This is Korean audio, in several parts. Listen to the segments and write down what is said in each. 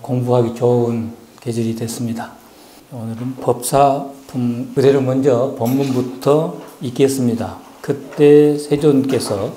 공부하기 좋은 계절이 됐습니다. 오늘은 법사품 그대로 먼저 본문부터 읽겠습니다. 그때 세존께서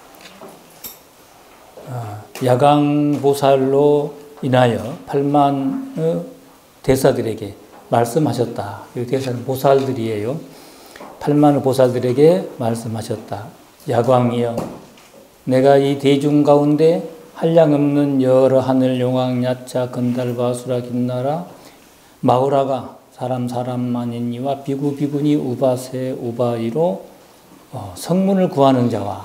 야강보살로 인하여 8만의 대사들에게 말씀하셨다. 이 대사는 보살들이에요. 8만의 보살들에게 말씀하셨다. 야광이여, 내가 이 대중 가운데 한량없는 여러 하늘 용왕 야차 건달바 수라 김나라 마우라가 사람만이니와 비구 비구니 우바세 우바이로 성문을 구하는 자와,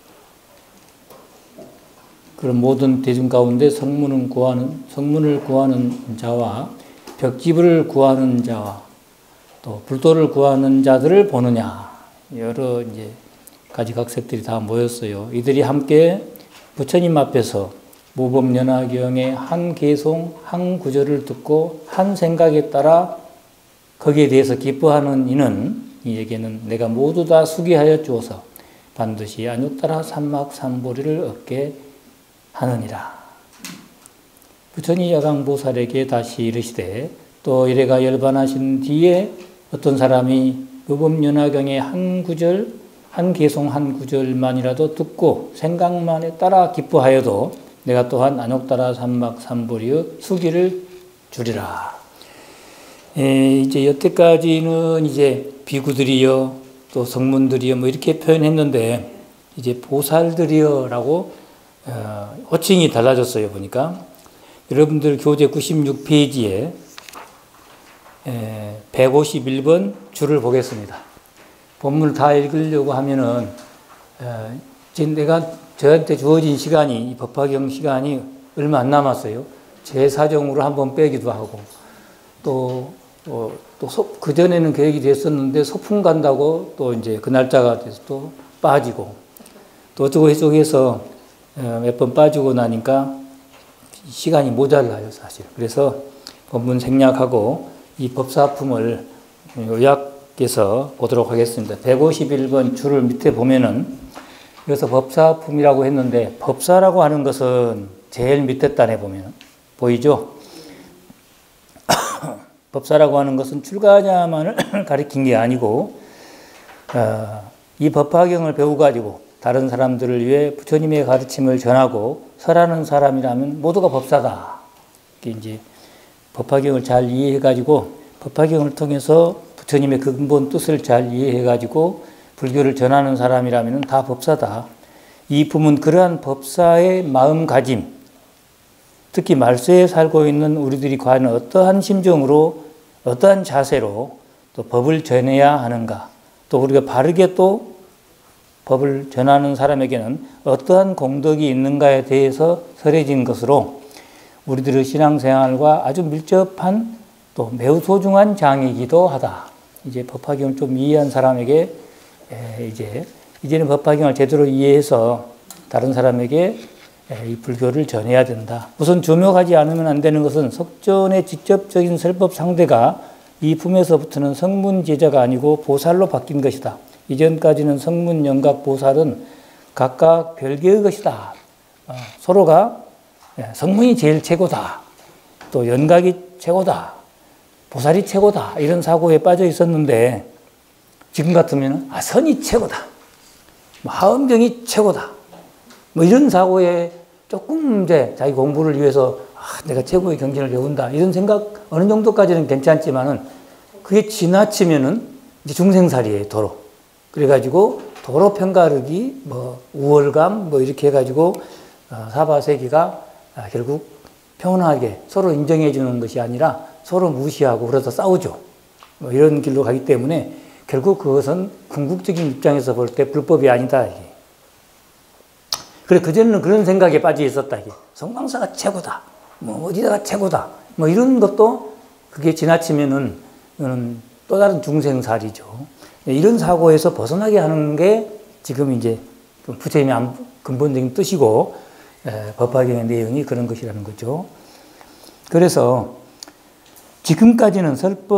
그런 모든 대중 가운데 성문을 구하는 자와 벽지불을 구하는 자와 또 불도를 구하는 자들을 보느냐. 여러 가지 각색들이 다 모였어요. 이들이 함께 부처님 앞에서 무법연화경의 한 개송, 한 구절을 듣고 한 생각에 따라 거기에 대해서 기뻐하는 이는, 이에게는 내가 모두 다 수기하여 주어서 반드시 안욕따라 삼막삼보리를 얻게 하느니라. 부처님 야광보살에게 다시 이르시되, 또 이래가 열반하신 뒤에 어떤 사람이 무법연화경의 한 구절, 한 개송 한 구절만이라도 듣고 생각만에 따라 기뻐하여도 내가 또한 안욕따라 삼막삼보리의 수기를 주리라. 이제 여태까지는 비구들이여 또 성문들이여 이렇게 표현했는데, 이제 보살들이여라고 호칭이 달라졌어요. 보니까 여러분들 교재 96페이지에 151번 줄을 보겠습니다. 본문을 다 읽으려고 하면은 지금 저한테 주어진 시간이, 이 법화경 시간이 얼마 안 남았어요. 제 사정으로 한번 빼기도 하고, 또 그전에는 계획이 됐었는데 소풍 간다고 또 그 날짜가 돼서 또 빠지고, 또 어쩌고 해서 몇 번 빠지고 나니까 시간이 모자라요, 사실. 그래서 본문 생략하고 이 법사품을 요약해서 보도록 하겠습니다. 151번 줄을 밑에 보면은, 그래서 법사품이라고 했는데, 법사라고 하는 것은 제일 밑에 단에 보면 보이죠? 법사라고 하는 것은 출가자만을 가리킨 게 아니고, 이 법화경을 배워가지고 다른 사람들을 위해 부처님의 가르침을 전하고 설하는 사람이라면 모두가 법사다. 이게 법화경을 잘 이해해가지고, 법화경을 통해서 부처님의 근본 뜻을 잘 이해해가지고 불교를 전하는 사람이라면 다 법사다. 이 품은 그러한 법사의 마음가짐, 특히 말세에 살고 있는 우리들이 과연 어떠한 심정으로, 어떠한 자세로 또 법을 전해야 하는가, 또 우리가 바르게 또 법을 전하는 사람에게는 어떠한 공덕이 있는가에 대해서 설해진 것으로 우리들의 신앙생활과 아주 밀접한 또 매우 소중한 장이기도 하다. 이제 법화경을 좀 이해한 사람에게 이제는 법화경을 제대로 이해해서 다른 사람에게 이 불교를 전해야 된다. 우선 주목하지 않으면 안 되는 것은 석존의 직접적인 설법 상대가 이 품에서부터는 성문 제자가 아니고 보살로 바뀐 것이다. 이전까지는 성문, 영각, 보살은 각각 별개의 것이다. 서로가 성문이 제일 최고다, 또 연각이 최고다, 보살이 최고다, 이런 사고에 빠져 있었는데, 지금 같으면 선이 최고다, 하음정이 최고다, 이런 사고에 조금 자기 공부를 위해서 내가 최고의 경전을 배운다, 이런 생각 어느 정도까지는 괜찮지만은 그게 지나치면은 이제 중생살이에요, 도로. 그래가지고 도로 편가르기, 우월감, 이렇게 해가지고 사바세계가 결국 평온하게 서로 인정해 주는 것이 아니라 서로 무시하고 그러다 싸우죠. 이런 길로 가기 때문에 결국 그것은 궁극적인 입장에서 볼 때 불법이 아니다, 이게. 그래, 그전에는 그런 생각에 빠져 있었다, 이게. 성광사가 최고다, 어디다가 최고다, 이런 것도 그게 지나치면은 또 다른 중생살이죠. 이런 사고에서 벗어나게 하는 게 지금 부처님의 근본적인 뜻이고, 법화경의 내용이 그런 것이라는 거죠. 그래서 지금까지는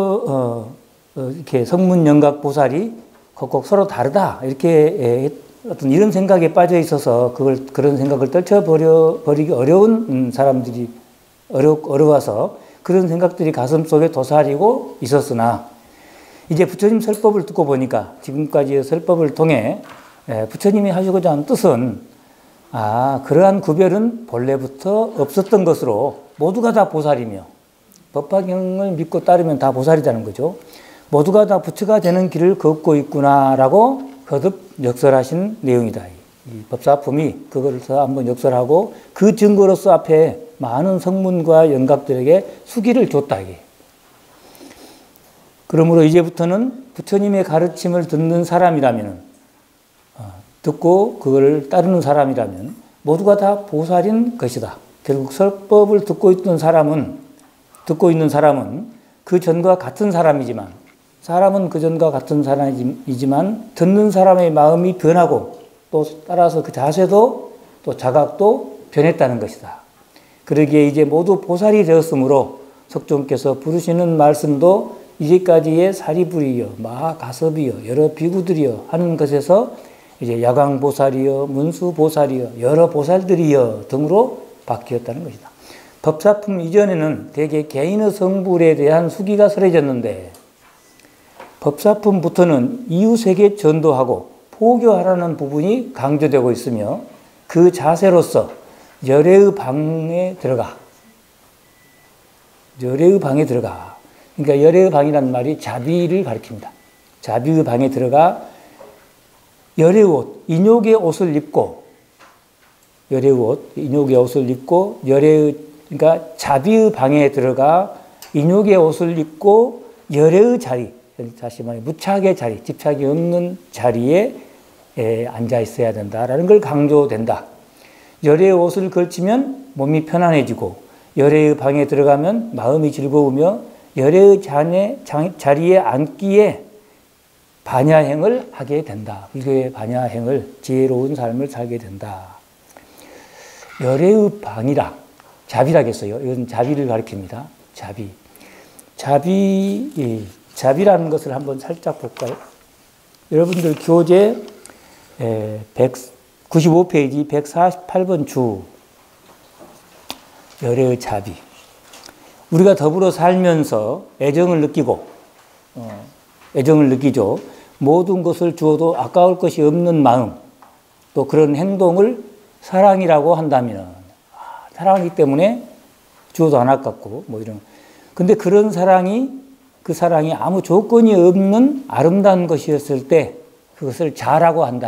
이렇게 성문, 영각, 보살이 꼭 서로 다르다, 이렇게 어떤 이런 생각에 빠져 있어서 그런 생각을 떨쳐버리기 어려운 사람들이 어려워서 그런 생각들이 가슴속에 도사리고 있었으나 이제 부처님 설법을 듣고 보니까 지금까지의 설법을 통해 부처님이 하시고자 하는 뜻은 그러한 구별은 본래부터 없었던 것으로 모두가 다 보살이며 법화경을 믿고 따르면 다 보살이라는 거죠. 모두가 다 부처가 되는 길을 걷고 있구나라고 거듭 역설하신 내용이다. 이 법사품이 그것을 한번 역설하고 그 증거로서 앞에 많은 성문과 영각들에게 수기를 줬다. 그러므로 이제부터는 부처님의 가르침을 듣는 사람이라면, 듣고 그걸 따르는 사람이라면 모두가 다 보살인 것이다. 결국 설법을 듣고 있는 사람은 그 전과 같은 사람이지만, 사람은 그 전과 같은 사람이지만 듣는 사람의 마음이 변하고 또 따라서 그 자세도 또 자각도 변했다는 것이다. 그러기에 이제 모두 보살이 되었으므로 석종께서 부르시는 말씀도 이제까지의 사리불이여, 마가섭이여, 여러 비구들이여 하는 것에서 이제 야광보살이여, 문수보살이여, 여러 보살들이여 등으로 바뀌었다는 것이다. 법사품 이전에는 대개 개인의 성불에 대한 수기가 설해졌는데 법사품부터는 이웃에게 전도하고 포교하라는 부분이 강조되고 있으며 그 자세로서 열애의 방에 들어가. 그러니까 열애의 방이라는 말이 자비를 가리킵니다. 자비의 방에 들어가 열애의 옷, 인욕의 옷을 입고 그러니까 자비의 방에 들어가 인욕의 옷을 입고 열애의 자리, 다시 말해 무착의 자리, 집착이 없는 자리에 앉아 있어야 된다라는 걸 강조된다. 열애의 옷을 걸치면 몸이 편안해지고 열애의 방에 들어가면 마음이 즐거우며 열애의 자리에 앉기에 반야행을 하게 된다. 불교의 반야행을, 지혜로운 삶을 살게 된다. 열애의 방이라, 자비라겠어요. 이건 자비를 가리킵니다. 자비라는 것을 한번 살짝 볼까요? 여러분들 교재 95페이지 148번 주, 열애의 자비. 우리가 더불어 살면서 애정을 느끼죠. 모든 것을 주어도 아까울 것이 없는 마음, 또 그런 행동을 사랑이라고 한다면, 사랑이기 때문에 주어도 안 아깝고, 이런. 근데 그런 그 사랑이 아무 조건이 없는 아름다운 것이었을 때 그것을 자라고 한다.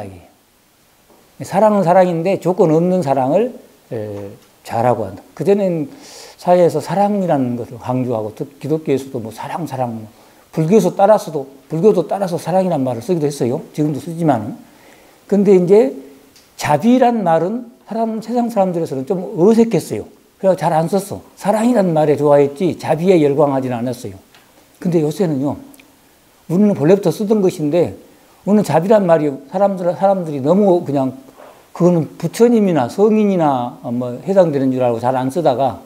사랑은 사랑인데 조건 없는 사랑을 자라고 한다. 그전엔 사회에서 사랑이라는 것을 강조하고, 기독교에서도 사랑, 불교도 따라서 사랑이라는 말을 쓰기도 했어요. 지금도 쓰지만. 근데 이제 자비란 말은 세상 사람들에서는 좀 어색했어요. 그래서 잘 안 썼어. 사랑이라는 말에 좋아했지 자비에 열광하지는 않았어요. 근데 요새는요, 우리는 본래부터 쓰던 것인데, 오늘 자비란 말이 사람들이 너무 그냥, 그거는 부처님이나 성인이나 해당되는 줄 알고 잘 안 쓰다가,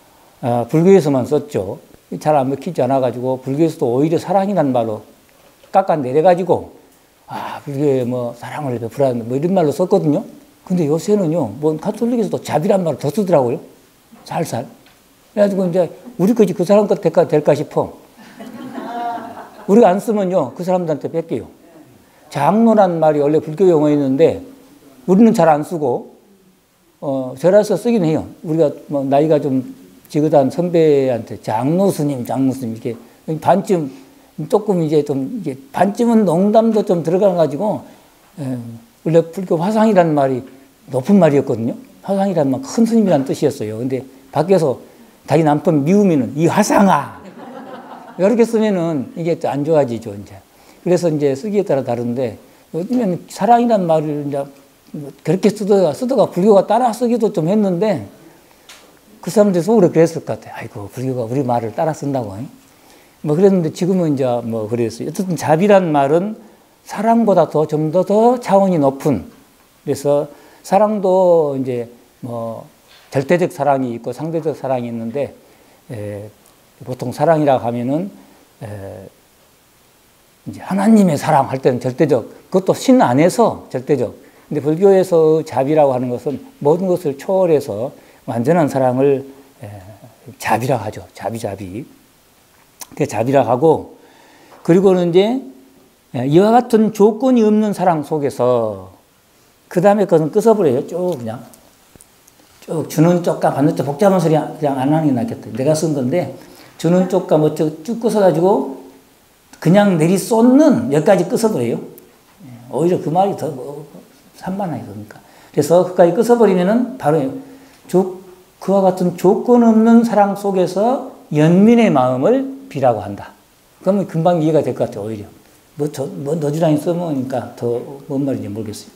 불교에서만 썼죠. 잘 안 먹히지 않아가지고, 불교에서도 오히려 사랑이란 말로 깎아내려가지고, 불교에 사랑을 베풀라는 이런 말로 썼거든요. 근데 요새는요, 가톨릭에서도 자비란 말을 더 쓰더라고요. 살살. 그래가지고 이제, 우리 거지 그 사람 것 될까 싶어. 우리가 안 쓰면요, 그 사람들한테 뺏겨요. 장로란 말이 원래 불교 용어였는데, 우리는 잘 안 쓰고, 절에서 쓰긴 해요. 우리가 나이가 좀 지긋한 선배한테 장로 스님, 이렇게 반쯤, 조금 이제 반쯤은 농담도 좀 들어가가지고, 원래 불교 화상이라는 말이 높은 말이었거든요. 화상이라는 말, 큰 스님이라는 뜻이었어요. 근데 밖에서 자기 남편 미우면은, 이 화상아! 이렇게 쓰면은 이게 안 좋아지죠, 이제. 그래서 이제 쓰기에 따라 다른데, 요즘에는 사랑이라는 말을 이제 그렇게 쓰다가 불교가 따라 쓰기도 좀 했는데, 그 사람들이 속으로 그랬을 것 같아요. 아이고, 불교가 우리 말을 따라 쓴다고. 그랬는데 지금은 이제 그랬어요. 어쨌든 자비란 말은 사랑보다 좀 더 차원이 높은, 그래서 사랑도 이제 절대적 사랑이 있고 상대적 사랑이 있는데, 보통 사랑이라고 하면은, 이제 하나님의 사랑 할 때는 절대적, 그것도 신 안에서 절대적. 근데 불교에서 자비라고 하는 것은 모든 것을 초월해서 완전한 사랑을 자비라 하죠. 자비. 그 자비라 하고, 그리고는 이제 이와 같은 조건이 없는 사랑 속에서 그 다음에 그것은 끄서버려요. 쭉 그냥. 쭉 주는 쪽과 받는 쪽 복잡한 소리 그냥 안 하는 게 낫겠다. 내가 쓴 건데 주는 쪽과 뭐 쭉 끄서가지고 그냥 내리 쏟는 여기까지 끄서버려요. 오히려 그 말이 더 산만하게 그러니까. 그래서 그까지 끄서버리면은 바로 그와 같은 조건 없는 사랑 속에서 연민의 마음을 비라고 한다. 그러면 금방 이해가 될 것 같아요. 오히려. 뭐 너주랑이 써먹으니까 더 뭔 말인지 모르겠어요.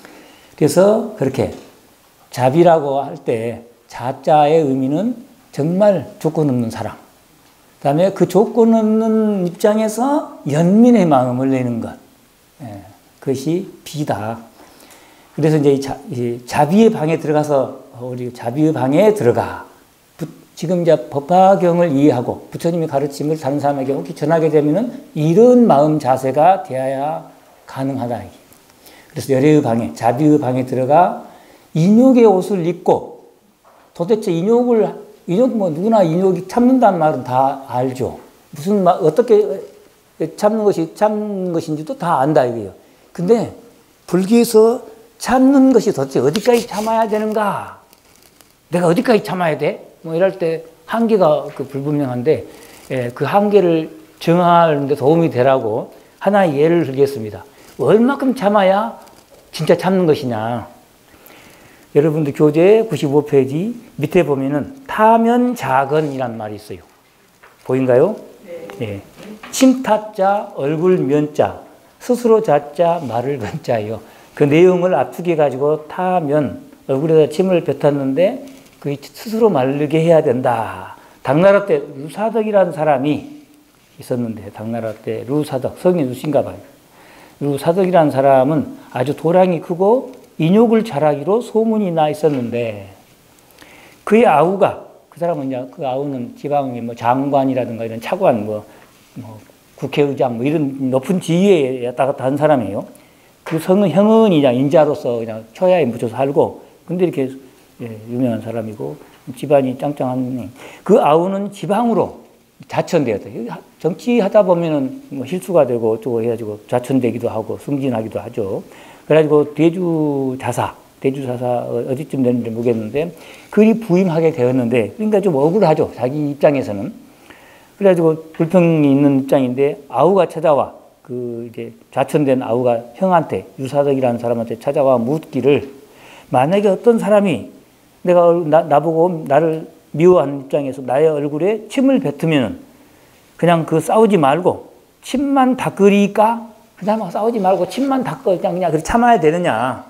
그래서 그렇게 자비라고 할 때 자자의 의미는 정말 조건 없는 사랑. 그 다음에 그 조건 없는 입장에서 연민의 마음을 내는 것. 그것이 비다. 그래서 이제 자비의 방에 들어가서 우리 자비의 방에 들어가. 지금 이제 법화경을 이해하고 부처님의 가르침을 다른 사람에게 혹시 전하게 되면은 이런 마음 자세가 되어야 가능하다. 그래서 열애의 방에, 자비의 방에 들어가 인욕의 옷을 입고 도대체 인욕 뭐 누구나 인욕이 참는다는 말은 다 알죠. 무슨 어떻게 참는 것인지도 다 안다 이거예요. 근데 불교에서 참는 것이 도대체 어디까지 참아야 되는가? 내가 어디까지 참아야 돼? 뭐 이럴 때 한계가 불분명한데 그 한계를 정하는데 도움이 되라고 하나의 예를 들겠습니다. 얼마큼 참아야 진짜 참는 것이냐? 여러분들 교재 95페이지 밑에 보면은 타면자건이란 말이 있어요. 보인가요? 네. 침타자, 얼굴 면자, 스스로 자자, 말을 건자예요. 그 내용을 압축해 가지고 타면 얼굴에다 침을 뱉었는데 그 스스로 마르게 해야 된다. 당나라 때 루사덕이라는 사람이 있었는데 당나라 때 루사덕, 성이 루신가 봐요. 루사덕이라는 사람은 아주 도량이 크고 인욕을 잘하기로 소문이 나 있었는데 그의 아우가 그 사람은 이제 그 아우는 지방의 뭐 장관이라든가 이런 차관 뭐 국회의장 뭐 이런 높은 지위에 왔다 갔다 한 사람이에요. 그 성은 형은 그냥 인자로서 그냥 초야에 묻혀 살고 근데 이렇게 유명한 사람이고 집안이 짱짱한 그 아우는 지방으로 자천되었다. 정치하다 보면은 뭐 실수가 되고 어쩌고 해가지고 자천되기도 하고 승진하기도 하죠. 그래가지고 대주사사 어디쯤 됐는지 모르겠는데 그리 부임하게 되었는데 그러니까 좀 억울하죠. 자기 입장에서는. 그래가지고 불평이 있는 입장인데 아우가 찾아와 그 이제 자천된 아우가 형한테 유사덕이라는 사람한테 찾아와 묻기를 만약에 어떤 사람이 내가 나보고 나를 미워하는 입장에서 나의 얼굴에 침을 뱉으면 그냥 그 싸우지 말고 침만 닦으리까? 그냥 싸우지 말고 침만 닦고 그냥 그렇게 참아야 되느냐?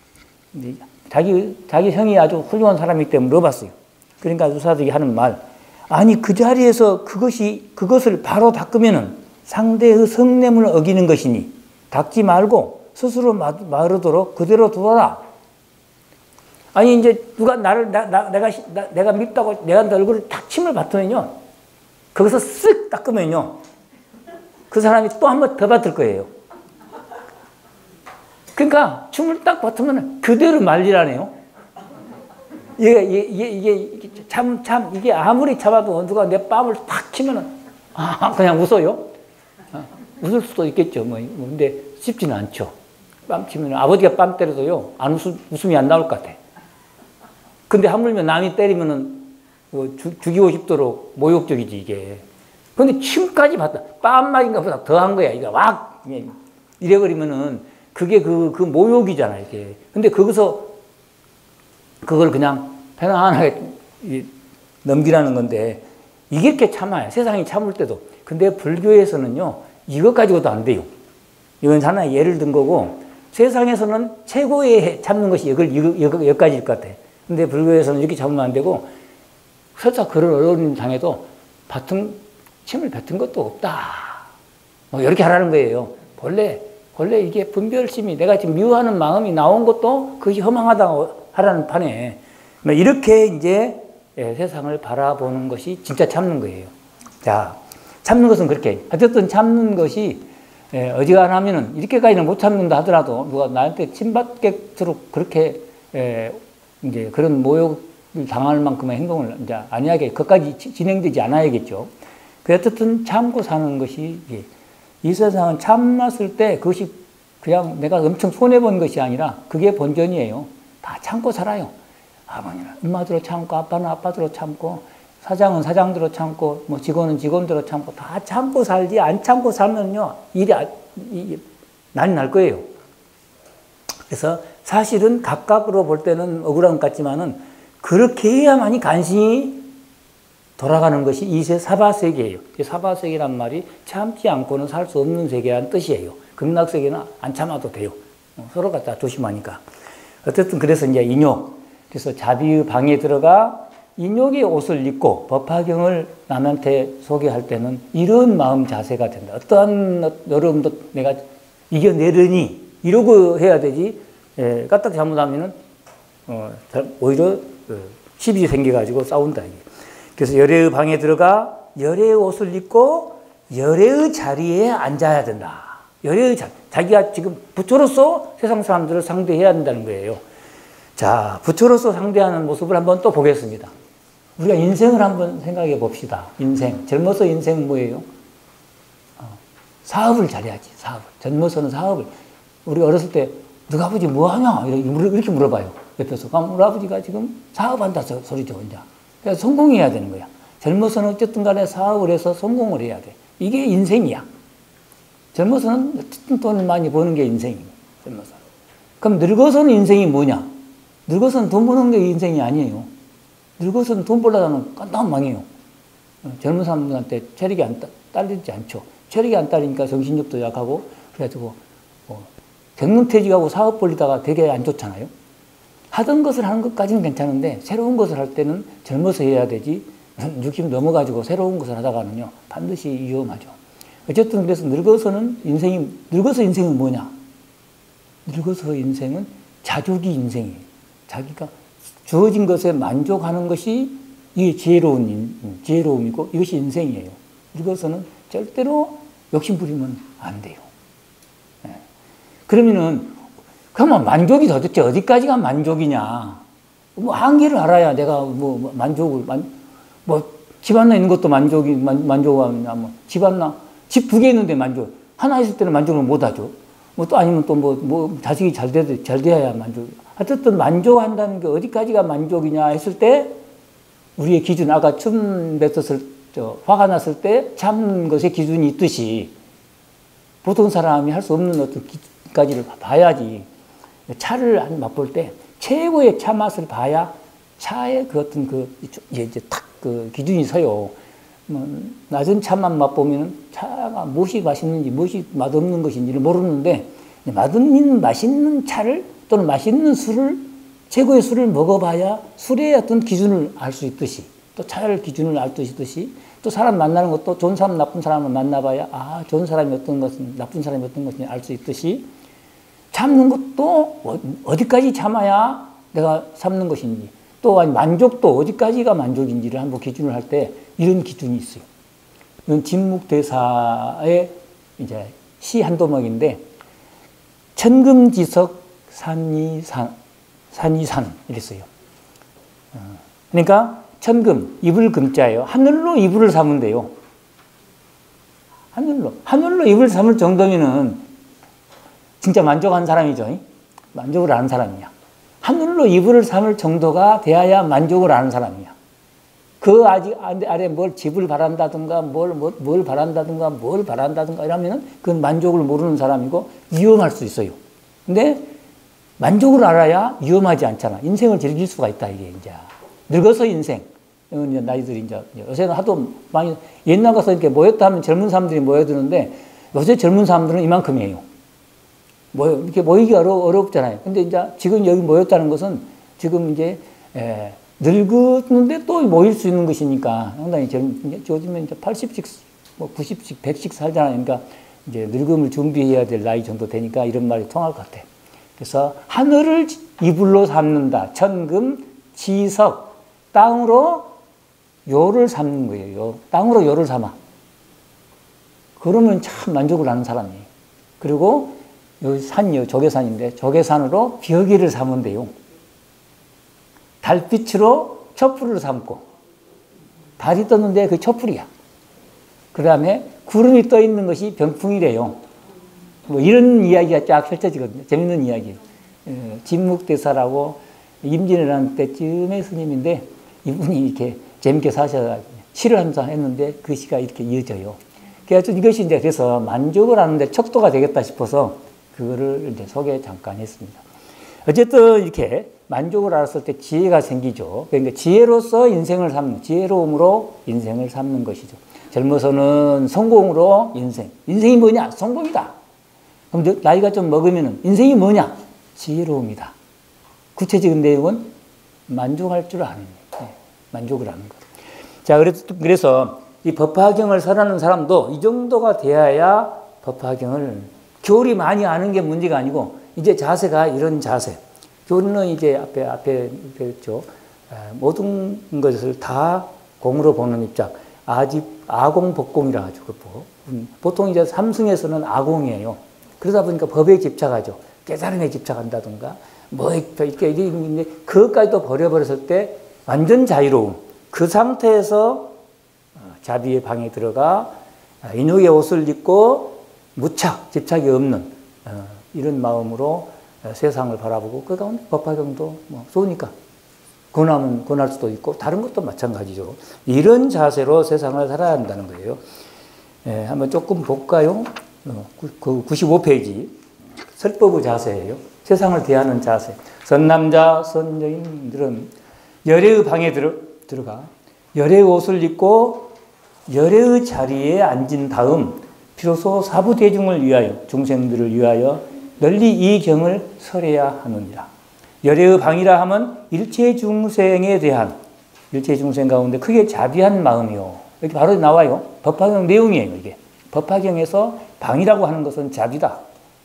자기 형이 아주 훌륭한 사람이기 때문에 물어봤어요. 그러니까 유사덕이 하는 말, 아니 그 자리에서 그것을 바로 닦으면은 상대의 성냄을 어기는 것이니 닦지 말고 스스로 마르도록 그대로 두어라. 아니 이제 누가 내가 밉다고 내가 얼굴을 탁 침을 뱉으면요, 거기서 쓱 닦으면요, 그 사람이 또 한 번 더 뱉을 거예요. 그러니까 침을 딱 뱉으면 그대로 말리라네요. 이게 이게 아무리 참아도 누가 내 뺨을 탁 치면은 그냥 웃어요. 웃을 수도 있겠죠. 뭐 근데 쉽지는 않죠. 뺨 치면 아버지가 뺨 때려도요 안 웃음이 안 나올 것 같아. 근데 하물며 남이 때리면은 뭐 죽이고 싶도록 모욕적이지 이게. 근데 침까지 받다 뺨막인가 보다 더한 거야. 이거 막 이래버리면은 그게 그 모욕이잖아 이게. 근데 거기서 그걸 그냥 편안하게 넘기라는 건데 이게 이렇게 참아요. 세상이 참을 때도. 근데 불교에서는요 이것 가지고도 안 돼요. 이건 하나의 예를 든 거고 세상에서는 최고의 참는 것이 여기까지일 것 같아. 근데 불교에서는 이렇게 참으면 안 되고 설사 그런 어려운 상에도 침을 뱉은 것도 없다. 뭐 이렇게 하라는 거예요. 본래 이게 분별심이 내가 지금 미워하는 마음이 나온 것도 그것이 허망하다고 하라는 판에 이렇게 이제 세상을 바라보는 것이 진짜 참는 거예요. 자, 참는 것은 그렇게 어쨌든 참는 것이 어지간하면은 이렇게까지는 못 참는다 하더라도 누가 나한테 침받게도록 그렇게 이제 그런 모욕 당할 만큼의 행동을 이제 안 해야겠, 그것까지 진행되지 않아야겠죠. 그 어쨌든 참고 사는 것이, 이 세상은 참았을 때 그것이 그냥 내가 엄청 손해본 것이 아니라 그게 본전이에요. 다 참고 살아요. 아버지는 엄마대로 참고, 아빠는 아빠대로 참고, 사장은 사장대로 참고, 뭐 직원은 직원대로 참고, 다 참고 살지, 안 참고 살면요, 난리 날 거예요. 그래서 사실은 각각으로 볼 때는 억울한 것 같지만은 그렇게 해야만이 간신히 돌아가는 것이 이세 사바세계예요. 사바세계란 말이 참지 않고는 살 수 없는 세계라는 뜻이에요. 극락세계는 안 참아도 돼요. 서로가 다 조심하니까. 어쨌든 그래서 이제 인욕. 그래서 자비의 방에 들어가 인욕의 옷을 입고 법화경을 남한테 소개할 때는 이런 마음 자세가 된다. 어떠한 어려움도 내가 이겨내려니 이러고 해야 되지. 까딱 잘못하면은 오히려 시비 생겨가지고 싸운다. 그래서 열애의 방에 들어가 열애의 옷을 입고 열애의 자리에 앉아야 된다. 열애의 자기가 지금 부처로서 세상 사람들을 상대해야 된다는 거예요. 자, 부처로서 상대하는 모습을 한번 또 보겠습니다. 우리가 인생을 한번 생각해 봅시다. 인생. 젊어서 인생은 뭐예요? 사업을 잘해야지, 사업을. 젊어서는 사업을. 우리 어렸을 때, 너가 아버지 뭐 하냐? 이렇게 물어봐요. 옆에서. 그럼 우리 아버지가 지금 사업한다 소리죠, 혼자. 그래서 성공해야 되는 거야. 젊어서는 어쨌든 간에 사업을 해서 성공을 해야 돼. 이게 인생이야. 젊어서는 어쨌든 돈을 많이 버는 게 인생이에요. 젊어서. 그럼 늙어서는 인생이 뭐냐? 늙어서는 돈 버는 게 인생이 아니에요. 늙어서는 돈 벌려면 깜짝 망해요. 젊은 사람들한테 체력이 딸리지 않죠. 체력이 안 딸리니까 정신력도 약하고, 그래가지고, 경륜퇴직하고 사업 벌리다가 되게 안 좋잖아요. 하던 것을 하는 것까지는 괜찮은데, 새로운 것을 할 때는 젊어서 해야 되지, 60 넘어가지고 새로운 것을 하다가는요, 반드시 위험하죠. 어쨌든 그래서 늙어서 인생은 뭐냐? 늙어서 인생은 자족이 인생이에요. 자기가 주어진 것에 만족하는 것이 이게 지혜로움이고 이것이 인생이에요. 늙어서는 절대로 욕심 부리면 안 돼요. 그러면은, 그러면 만족이 도대체 어디까지가 만족이냐? 뭐 한계를 알아야 내가 만족을, 집 하나 있는 것도 만족하냐, 집 2개 있는데 만족. 하나 있을 때는 만족을 못 하죠. 또 아니면 또 자식이 잘 돼야 만족. 어쨌든 만족한다는 게 어디까지가 만족이냐 했을 때, 우리의 기준, 아까 춤 뱉었을, 화가 났을 때 참는 것에 기준이 있듯이, 보통 사람이 할 수 없는 어떤 기준까지를 봐야지. 차를 맛볼 때, 최고의 차 맛을 봐야 차의 그 어떤 그 기준이 서요. 낮은 차만 맛보면 차가 무엇이 맛있는지, 무엇이 맛없는 것인지를 모르는데, 맛있는 차를 또는 맛있는 술을, 최고의 술을 먹어봐야 술의 어떤 기준을 알 수 있듯이, 또 차를 기준을 알 수 있듯이, 또 사람 만나는 것도 좋은 사람, 나쁜 사람을 만나봐야 좋은 사람이 어떤 것은, 나쁜 사람이 어떤 것인지 알 수 있듯이, 참는 것도 어디까지 참아야 내가 참는 것인지, 또 만족도 어디까지가 만족인지를 한번 기준을 할 때 이런 기준이 있어요. 이건 진묵대사의 이제 시 한 도목인데, 천금지석 산이산 이랬어요. 그러니까 천금, 이불 금자예요. 하늘로 이불을 삼으면 돼요. 하늘로 이불을 삼을 정도면은 진짜 만족한 사람이죠. 만족을 아는 사람이야. 하늘로 이불을 삼을 정도가 돼야 만족을 아는 사람이야. 그 아래 뭘 집을 바란다든가 뭘 바란다든가 이러면은 그건 만족을 모르는 사람이고 위험할 수 있어요. 근데 만족을 알아야 위험하지 않잖아. 인생을 즐길 수가 있다, 이게 이제. 늙어서 인생. 이제 나이들이 이제 요새는 하도 많이, 옛날 가서 이렇게 모였다 하면 젊은 사람들이 모여드는데 요새 젊은 사람들은 이만큼이에요. 이렇게 모이기 어렵잖아요. 근데 이제 지금 여기 모였다는 것은 지금 이제, 늙었는데 또 모일 수 있는 것이니까 상당히 요즘에 이제 80씩, 90씩, 100씩 살잖아요. 그러니까 이제 늙음을 준비해야 될 나이 정도 되니까 이런 말이 통할 것 같아. 그래서 하늘을 이불로 삼는다. 천금, 지석, 땅으로 요를 삼는 거예요. 땅으로 요를 삼아. 그러면 참 만족을 하는 사람이에요. 그리고 요 산이요, 조계산인데 조계산으로 벼기를 삼으면 돼요. 달빛으로 촛불을 삼고, 달이 떴는데 그 촛불이야. 그 다음에 구름이 떠 있는 것이 병풍이래요. 뭐 이런 이야기가 쫙 펼쳐지거든요. 재밌는 이야기예요. 진묵대사라고 임진왜란 때쯤의 스님인데 이분이 이렇게 재밌게 사셔가지고 시를 한자 했는데 그 시가 이렇게 이어져요. 그래서 이것이 이제 그래서 만족을 하는데 척도가 되겠다 싶어서 그거를 이제 소개 잠깐 했습니다. 어쨌든 이렇게 만족을 알았을 때 지혜가 생기죠. 그러니까 지혜로서 인생을 삼는, 지혜로움으로 인생을 삼는 것이죠. 젊어서는 성공으로 인생. 인생이 뭐냐? 성공이다. 그럼 나이가 좀 먹으면 인생이 뭐냐? 지혜로움이다. 구체적인 내용은 만족할 줄 아는 거예요. 만족을 하는 것. 자, 그래서 이 법화경을 설하는 사람도 이 정도가 돼야 법화경을, 교리 많이 아는 게 문제가 아니고 이제 자세가 이런 자세. 교리는 이제 앞에 배웠죠. 모든 것을 다 공으로 보는 입장. 아공법공이라 하죠. 보통 이제 삼승에서는 아공이에요. 그러다 보니까 법에 집착하죠. 깨달음에 집착한다든가, 뭐, 이렇게 있는데, 그것까지도 버려버렸을 때 완전 자유로움. 그 상태에서 자비의 방에 들어가 인육의 옷을 입고 무착, 집착이 없는 이런 마음으로 세상을 바라보고 그 가운데 법화경도 뭐 좋으니까 권하면 권할 수도 있고 다른 것도 마찬가지죠. 이런 자세로 세상을 살아야 한다는 거예요. 한번 조금 볼까요? 그 95페이지 설법의 자세예요. 세상을 대하는 자세. 선남자, 선여인들은 열애의 방에 들어가 열애의 옷을 입고 열애의 자리에 앉은 다음 비로소 사부대중을 위하여 중생들을 위하여 널리 이 경을 설해야 하느니라. 열애의 방이라 하면 일체 중생에 대한 일체 중생 가운데 크게 자비한 마음이요. 이렇게 바로 나와요. 법화경 내용이에요. 이게 법화경에서 방이라고 하는 것은 자비다.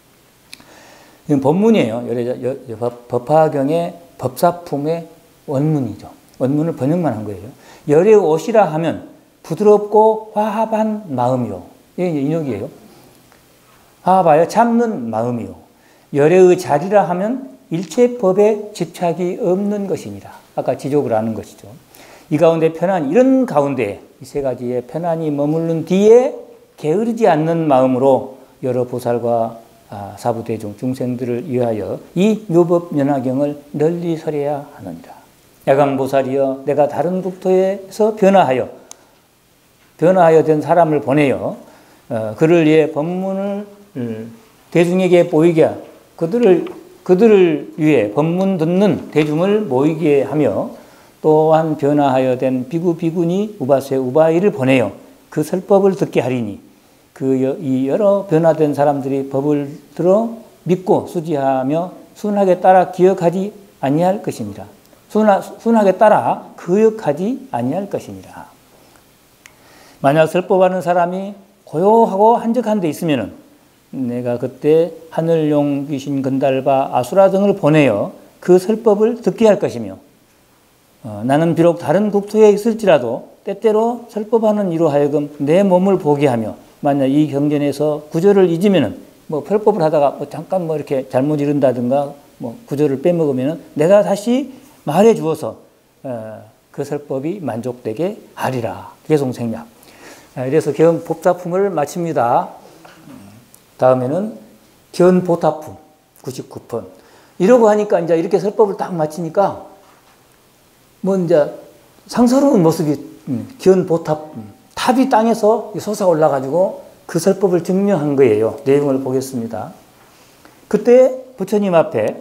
이건 법문이에요. 법화경의 법사품의 원문이죠. 원문을 번역만 한 거예요. 열의 옷이라 하면 부드럽고 화합한 마음이요. 이게 인용이에요. 화합하여 참는 마음이요. 열의 자리라 하면 일체 법에 집착이 없는 것이니라. 아까 지족을 하는 것이죠. 이 가운데 편안, 이런 가운데 이 세 가지의 편안이 머무른 뒤에 게으르지 않는 마음으로 여러 보살과 사부대중 중생들을 위하여 이 묘법연화경을 널리 설해야 하느니라. 야광보살이여 내가 다른 국토에서 변화하여 된 사람을 보내어 그를 위해 법문을 대중에게 보이게 하여 그들을 위해 법문 듣는 대중을 모이게 하며 또한 변화하여 된 비구 비구니 우바세 우바이를 보내어 그 설법을 듣게 하리니 이 여러 변화된 사람들이 법을 들어 믿고 수지하며 순하게 따라 기억하지 아니할 것이니라. 순하게 따라 거역하지 아니할 것이니라. 만약 설법하는 사람이 고요하고 한적한 데 있으면은 내가 그때 하늘용 귀신 건달바 아수라 등을 보내어 그 설법을 듣게 할 것이며 나는 비록 다른 국토에 있을지라도 때때로 설법하는 이로 하여금 내 몸을 보게 하며 만약 이 경전에서 구절을 잊으면은 뭐 설법을 하다가 뭐 잠깐 뭐 이렇게 잘못 이른다든가 뭐 구절을 빼먹으면은 내가 다시 말해 주어서 그 설법이 만족되게 하리라. 개송생략. 그래서 견 법사품을 마칩니다. 다음에는 견 보타품 99편. 이러고 하니까 이제 이렇게 설법을 딱 마치니까 뭐 이제 상서로운 모습이 견 보탑 탑이 땅에서 솟아 올라가지고 그 설법을 증명한 거예요. 내용을 보겠습니다. 그때 부처님 앞에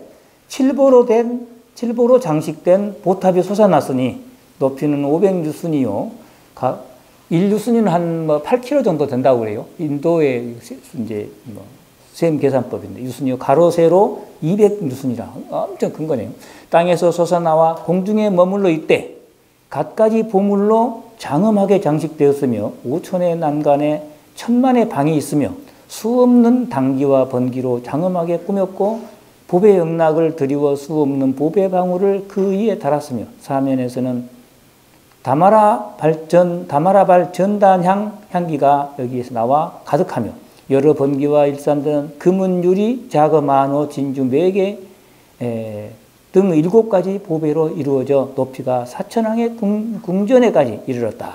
칠보로 장식된 보탑이 솟아났으니 높이는 500유순이요. 1유순위는 한 8km 정도 된다고 그래요. 인도의 이제 셈 계산법인데 유순이요. 가로 세로 200유순이라 엄청 큰 거네요. 땅에서 솟아나와 공중에 머물러 있대 갖가지 보물로 장엄하게 장식되었으며 5천의 난간에 1000만의 방이 있으며 수없는 당기와 번기로 장엄하게 꾸몄고 보배 영락을 드리워 수없는 보배 방울을 그 위에 달았으며 사면에서는 다마라발 전단 향기가 여기에서 나와 가득하며 여러 번기와 일산들은 금은 유리 자거 만호 진주 4개 등 7가지 보배로 이루어져 높이가 4천왕의 궁전에까지 이르렀다.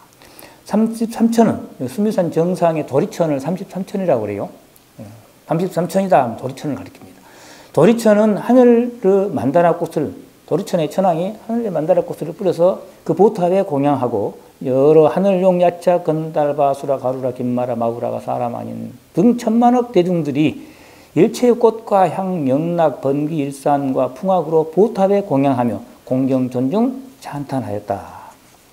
33천은 수미산 정상의 도리천을 33천이라고 그래요. 33천이다 도리천을 가리킵니다. 도리천은 하늘의 만다라 꽃을, 도리천의 천왕이 하늘의 만다라 꽃을 뿌려서 그 보탑에 공양하고 여러 하늘용 야차 건달바 수라 가루라 김마라 마구라가 사람 아닌 등 천만억 대중들이 일체의 꽃과 향 영락 번기 일산과 풍악으로 보탑에 공양하며 공경 존중 찬탄하였다.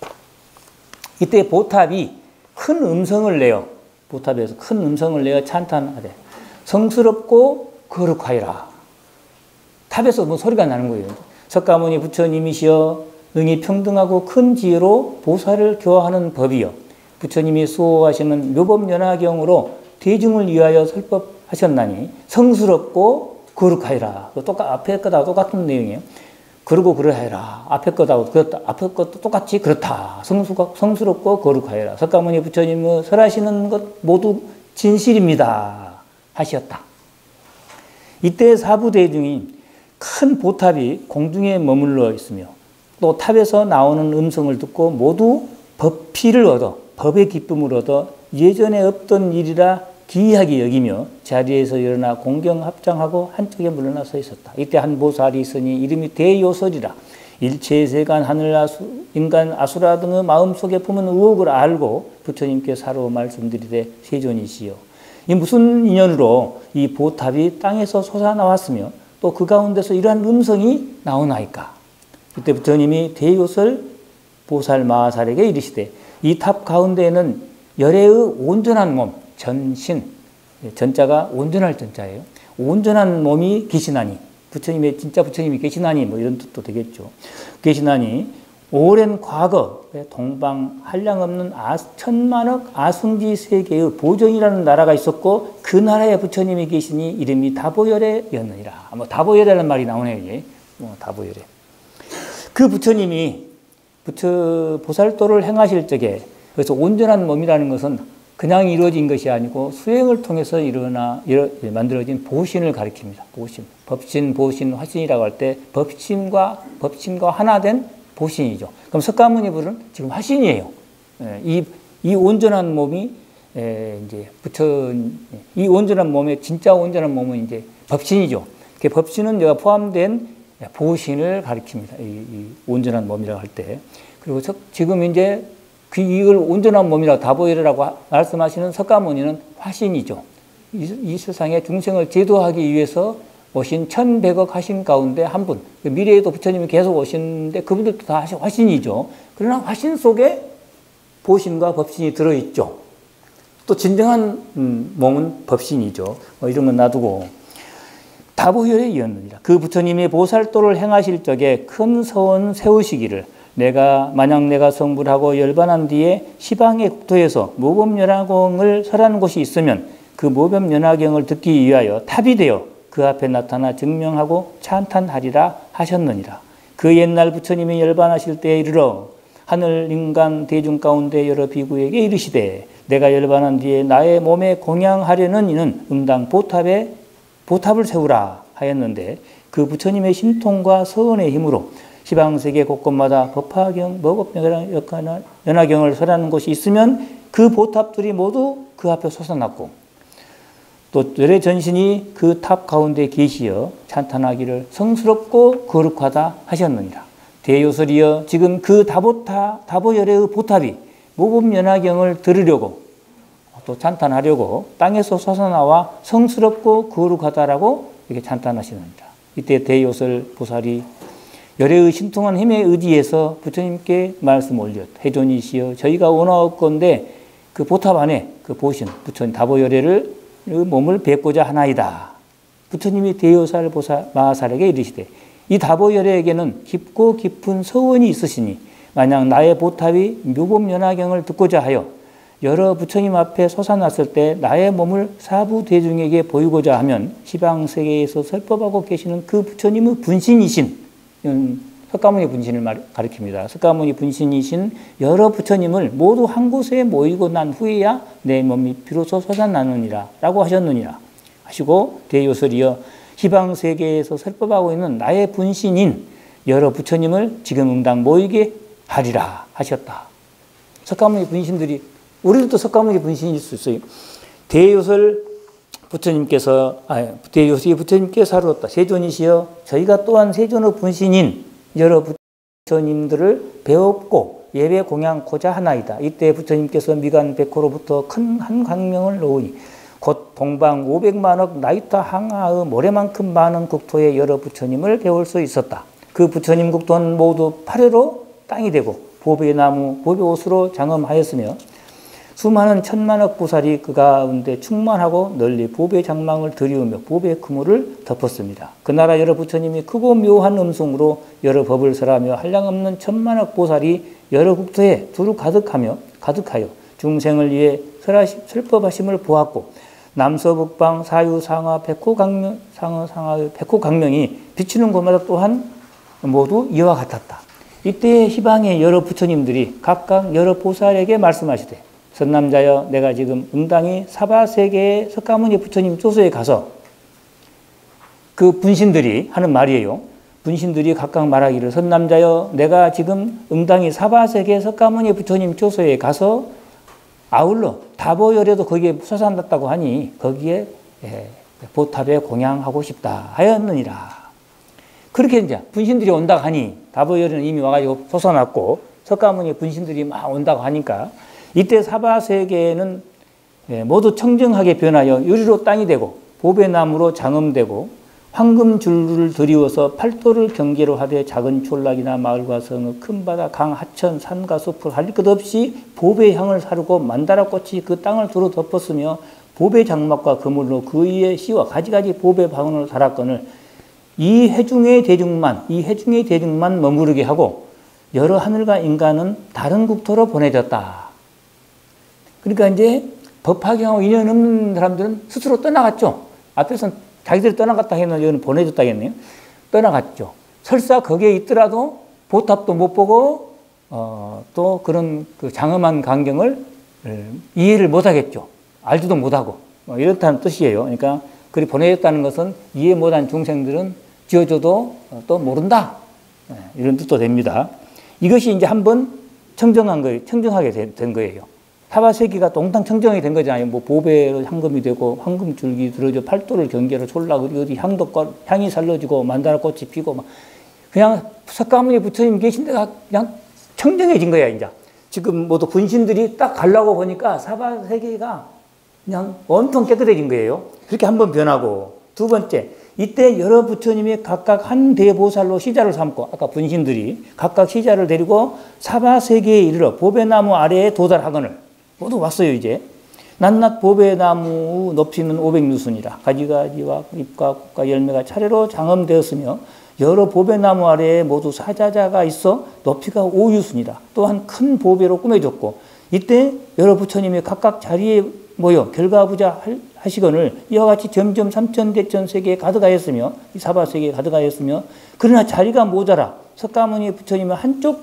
이때 보탑이 큰 음성을 내어, 보탑에서 큰 음성을 내어 찬탄하되 성스럽고 거룩하여라. 탑에서 뭐 소리가 나는 거예요. 석가모니 부처님이시여 능히 평등하고 큰 지혜로 보살을 교화하는 법이여 부처님이 수호하시는 묘법연화경으로 대중을 위하여 설법하셨나니 성스럽고 거룩하여라. 앞에 거다 똑같은 내용이에요. 그러고 그러하여라. 앞에 거다 그렇다. 앞에 것도 똑같이 그렇다. 성스럽고 거룩하여라. 석가모니 부처님의 설하시는 것 모두 진실입니다. 하셨다. 이때 사부대중이 큰 보탑이 공중에 머물러 있으며 또 탑에서 나오는 음성을 듣고 모두 법피를 얻어 법의 기쁨을 얻어 예전에 없던 일이라 기이하게 여기며 자리에서 일어나 공경 합장하고 한쪽에 물러나 서 있었다. 이때 한 보살이 있으니 이름이 대요설이라. 일체세간 하늘 인간 아수라 등의 마음속에 품은 의혹을 알고 부처님께 사로 말씀드리되 세존이시여 이 무슨 인연으로 이 보탑이 땅에서 솟아나왔으며 또 그 가운데서 이러한 음성이 나오나이까. 그때 부처님이 대요설 보살 마하살에게 이르시되 이 탑 가운데에는 열애의 온전한 몸, 전신, 전자가 온전할 전자예요. 온전한 몸이 계시나니, 부처님의 진짜 부처님이 계시나니 뭐 이런 뜻도 되겠죠. 계시나니 오랜 과거에 동방 한량없는 천만억 아승지 세계의 보정이라는 나라가 있었고 그 나라에 부처님이 계시니 이름이 다보열애였느니라. 뭐 다보열애라는 말이 나오네요. 이제. 다보열애. 그 부처님이 보살도를 행하실 적에 그래서 온전한 몸이라는 것은 그냥 이루어진 것이 아니고 수행을 통해서 만들어진 보신을 가리킵니다. 보신, 법신, 보신, 화신이라고 할 때 법신과 하나된 보신이죠. 그럼 석가모니 불은 지금 화신이에요. 이 온전한 몸이 이제 이 온전한 몸의 진짜 온전한 몸은 이제 법신이죠. 그 법신은 내가 포함된 보신을 가리킵니다. 이 온전한 몸이라고 할 때. 그리고 지금 이제 이걸 온전한 몸이라고 다보열애라고 말씀하시는 석가모니는 화신이죠. 이 세상에 중생을 제도하기 위해서 오신 1100억 화신 가운데 한 분. 미래에도 부처님이 계속 오시는데 그분들도 다 화신이죠. 그러나 화신 속에 보신과 법신이 들어있죠. 또 진정한 몸은 법신이죠. 이런 건 놔두고 다보열애이었느니라. 그 부처님이 보살도를 행하실 적에 큰 서원 세우시기를 만약 내가 성불하고 열반한 뒤에 시방의 국토에서 모범연화경을 설하는 곳이 있으면 그 모범연화경을 듣기 위하여 탑이 되어 그 앞에 나타나 증명하고 찬탄하리라 하셨느니라. 그 옛날 부처님이 열반하실 때에 이르러 하늘 인간 대중 가운데 여러 비구에게 이르시되 내가 열반한 뒤에 나의 몸에 공양하려는 이는 응당 보탑을 세우라 하였는데 그 부처님의 신통과 서원의 힘으로 시방세계 곳곳마다 법화경, 모법연화경을 설하는 곳이 있으면 그 보탑들이 모두 그 앞에 솟아났고 또 열애 전신이 그 탑 가운데 계시어 찬탄하기를 성스럽고 거룩하다 하셨느니라. 대요설이여 지금 그 다보열애의 보탑이 모법연화경을 들으려고 또 찬탄하려고 땅에서 솟아나와 성스럽고 거룩하다라고 이렇게 찬탄하시느니라. 이때 대요설 보살이 열애의 신통한 힘에 의지해서 부처님께 말씀 올렸다. 해존이시여 저희가 원하옵건대 그 보탑 안에 그 보신 부처님 다보열애를 몸을 뵙고자 하나이다. 부처님이 대요살 마하살에게 이르시되 이 다보열애에게는 깊고 깊은 서원이 있으시니 만약 나의 보탑이 묘법연화경을 듣고자 하여 여러 부처님 앞에 솟아났을 때 나의 몸을 사부 대중에게 보이고자 하면 시방세계에서 설법하고 계시는 그 부처님의 분신이신 석가모니 분신을 가리킵니다. 석가모니 분신이신 여러 부처님을 모두 한 곳에 모이고 난 후에야 내 몸이 비로소 솟아나느니라 라고 하셨느니라 하시고 대요설이여 희방세계에서 설법하고 있는 나의 분신인 여러 부처님을 지금 응당 모이게 하리라 하셨다. 석가모니 분신들이, 우리도 석가모니 분신일 수 있어요. 대요설 부처님께서, 대요설이 부처님께서 하루었다. 세존이시여 저희가 또한 세존의 분신인 여러 부처님들을 배웠고 예배 공양코자 하나이다. 이때 부처님께서 미간 백호로부터 큰 한 광명을 놓으니 곧 동방 500만억 나이타 항하의 모래만큼 많은 국토의 여러 부처님을 배울 수 있었다. 그 부처님 국토는 모두 파래로 땅이 되고 보배나무, 보배옷으로 장엄하였으며 수많은 천만억 보살이 그 가운데 충만하고 널리 보배 장망을 들이우며 보배 그물을 덮었습니다. 그 나라 여러 부처님이 크고 묘한 음성으로 여러 법을 설하며 한량없는 천만억 보살이 여러 국토에 두루 가득하여 중생을 위해 설법하심을 보았고 남서북방 사유상하 백호강명, 상하의 백호강명이 비치는 곳마다 또한 모두 이와 같았다. 이때 희방의 여러 부처님들이 각각 여러 보살에게 말씀하시되 선남자여 내가 지금 응당히 사바세계의 석가모니 부처님 조소에 가서 그 분신들이 하는 말이에요. 분신들이 각각 말하기를 선남자여 내가 지금 응당히 사바세계 석가모니 부처님 조소에 가서 아울러 다보열에도 거기에 솟아났다고 하니 거기에 보탑에 공양하고 싶다 하였느니라. 그렇게 이제 분신들이 온다고 하니 다보열에는 이미 와가지고 솟아났고 석가모니 분신들이 막 온다고 하니까 이때 사바세계는 모두 청정하게 변하여 유리로 땅이 되고 보배나무로 장엄되고 황금줄을 들이워서 팔도를 경계로 하되 작은 촌락이나 마을과 성의 큰 바다, 강, 하천, 산과 숲을 할 것 없이 보배향을 사르고 만다라꽃이 그 땅을 두루 덮었으며 보배 장막과 그물로 그 위에 씨와 가지가지 보배 방울을 달았거늘 이 회중의 대중만 머무르게 하고 여러 하늘과 인간은 다른 국토로 보내졌다. 그러니까 이제 법화경하고 인연 없는 사람들은 스스로 떠나갔죠. 앞에서는 자기들이 떠나갔다 했는데 여기는 보내줬다 했네요. 떠나갔죠. 설사 거기에 있더라도 보탑도 못 보고 또 그런 그 장엄한 광경을 이해를 못하겠죠. 알지도 못하고 이렇다는 뜻이에요. 그러니까 그리 보내줬다는 것은 이해 못한 중생들은 지어줘도 또 모른다. 이런 뜻도 됩니다. 이것이 이제 한번 청정하게 된 거예요. 사바세계가 동당 청정이 된 거잖아요. 뭐 보배로 향금이 되고 황금 줄기 들어져 팔도를 경계로 졸라 어디 향이 살러지고 만다라꽃이 피고 막 그냥 석가모니 부처님 계신 데가 그냥 청정해진 거야. 이제 지금 모두 분신들이 딱 가려고 보니까 사바세계가 그냥 엄청 깨끗해진 거예요. 그렇게 한번 변하고 두 번째 이때 여러 부처님이 각각 한 대보살로 시자를 삼고 아까 분신들이 각각 시자를 데리고 사바세계에 이르러 보배나무 아래에 도달하거늘 모두 왔어요. 이제 낱낱 보배나무 높이는 500유순이라 가지가지와 잎과 꽃과 열매가 차례로 장엄되었으며 여러 보배나무 아래에 모두 사자자가 있어 높이가 5유순이라 또한 큰 보배로 꾸며졌고 이때 여러 부처님이 각각 자리에 모여 결과부자 하시거늘 이와 같이 점점 삼천대천 세계에 가득하였으며 이 사바세계에 가득하였으며 그러나 자리가 모자라 석가모니 부처님은 한쪽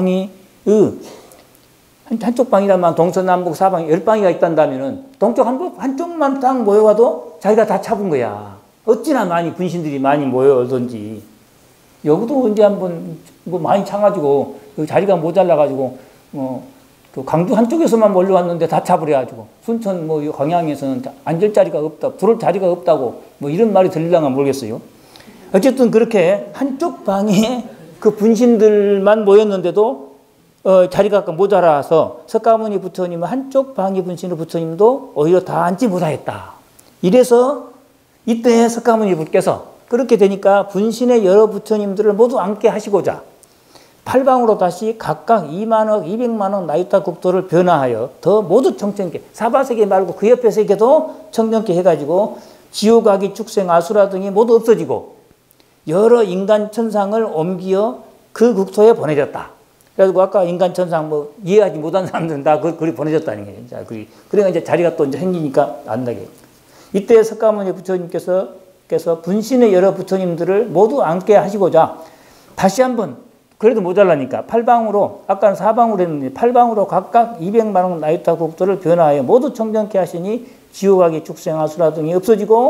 방이라면 동서남북 사방 10방이가 있단다면은 동쪽 한쪽만 딱 모여와도 자기가 다 차분 거야. 어찌나 많이 분신들이 많이 모여오던지. 여기도 언제 한번 뭐 많이 차가지고 자리가 모자라가지고 그 강주 한쪽에서만 몰려왔는데 다 차버려가지고 순천 뭐 광양에서는 앉을 자리가 없다, 부를 자리가 없다고 뭐 이런 말이 들리려나 모르겠어요. 어쨌든 그렇게 한쪽 방에 그 분신들만 모였는데도 자리가 모자라서 석가모니 부처님은 한쪽 방의 분신의 부처님도 오히려 다 앉지 못하였다. 이래서 이때 석가모니 부께서 그렇게 되니까 분신의 여러 부처님들을 모두 앉게 하시고자 팔방으로 다시 각각 2만억, 200만억 나이타 국토를 변화하여 더 모두 청정케 사바세계 말고 그 옆에 세계도 청정케 해가지고 지옥아기 축생 아수라 등이 모두 없어지고 여러 인간 천상을 옮겨 그 국토에 보내졌다. 그래가지고 아까 인간 천상 뭐 이해하지 못한 사람들은 다 그리 보내졌다는 거예요. 자, 그러니까 이제 자리가 또 이제 생기니까 안다게. 이때 석가모니 부처님께서 분신의 여러 부처님들을 모두 앉게 하시고자 다시 한번 그래도 모자라니까 팔방으로 아까는 사방으로 했는데 팔방으로 각각 200만 원 나이타 국토를 변화하여 모두 청정케 하시니 지옥아기 축생 아수라 등이 없어지고